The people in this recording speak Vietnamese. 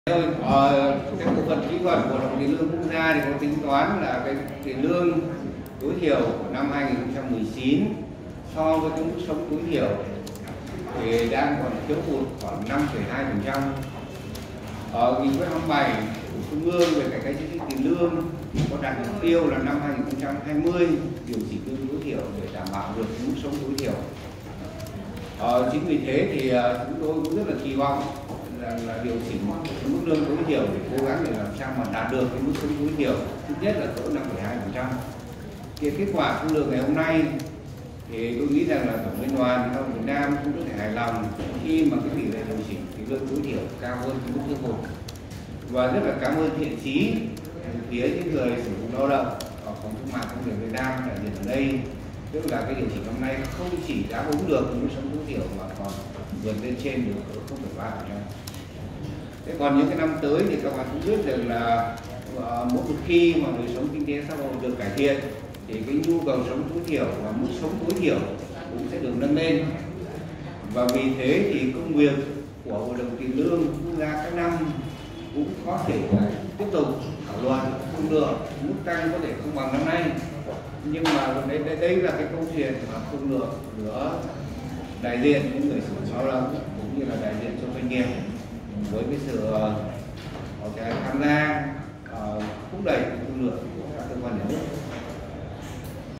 Cái bộ phận kỹ thuật của đồng tiền lương quốc gia thì có tính toán là cái tiền lương tối thiểu của năm 2019 so với cái mức sống tối thiểu thì đang còn thiếu hụt khoảng 5,2%. Nghị quyết 27 của Trung ương về cải cách chính sách tiền lương có đặt mục tiêu là năm 2020 điều chỉnh lương tối thiểu để đảm bảo được mức sống tối thiểu. Chính vì thế thì chúng tôi cũng rất là kỳ vọng là điều chỉnh mức lương tối thiểu để cố gắng để làm sao mà đạt được cái mức sống tối thiểu thứ nhất là cỡ 5,2%. Cái kết quả thu được ngày hôm nay thì tôi nghĩ rằng là tổng liên đoàn lao động Việt Nam cũng có thể hài lòng khi mà cái tỷ lệ điều chỉnh cái lương tối thiểu cao hơn cái mức thiếu hụt. Và rất là cảm ơn thiện chí phía những người sử dụng lao động ở Phòng Thương mại Công nghiệp Việt Nam đại diện ở đây, tức là cái điều chỉnh năm nay không chỉ đáp ứng được mức sống tối thiểu mà còn vượt lên trên được 0,3%. Thế còn những cái năm tới thì các bạn cũng biết rằng là mỗi một khi mà đời sống kinh tế xã hội được cải thiện thì cái nhu cầu sống tối thiểu và mức sống tối thiểu cũng sẽ được nâng lên. Và vì thế thì công việc của Hội đồng tiền lương quốc gia các năm cũng có thể tiếp tục thảo luận không được mức tăng có thể không bằng năm nay, nhưng mà đây là cái câu chuyện mà không được giữa đại diện những người sử dụng lao động cũng như là đại diện cho doanh nghiệp với cái sự